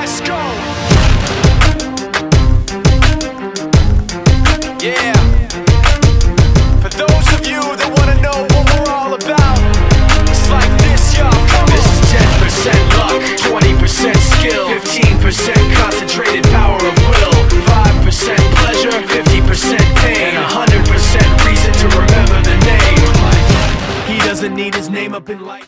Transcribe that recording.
Let's go. Yeah. For those of you that want to know what we're all about, it's like this, y'all. This is 10% luck, 20% skill, 15% concentrated power of will, 5% pleasure, 50% pain, and 100% reason to remember the name. He doesn't need his name up in light.